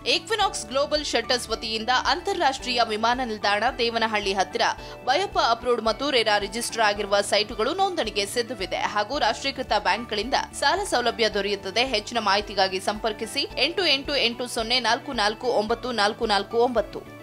Equinox global shutters ವತಿಯಿಂದ ಅಂತಾರಾಷ್ಟ್ರೀಯ ವಿಮಾನ ನಿಲ್ದಾಣ ದೇವನಹಳ್ಳಿ ಹತ್ತಿರ ಬಯಪ್ಪ ಅಪ್ರೂವ್ಡ್ ಮತ್ತು ರೇರಾ ರಿಜಿಸ್ಟರ್ ಆಗಿರುವ ಸೈಟುಗಳು ನೋಂದಣಿಗೆ ಸಿದ್ಧವಿದೆ ಹಾಗೂ ರಾಷ್ಟ್ರೀಕೃತ ಬ್ಯಾಂಕ್ಗಳಿಂದ ಸಾಲ ಸೌಲಭ್ಯ ದೊರೆಯುತ್ತದೆ. ಹೆಚ್ಚಿನ ಮಾಹಿತಿಗಾಗಿ ಸಂಪರ್ಕಿಸಿ 8880449449.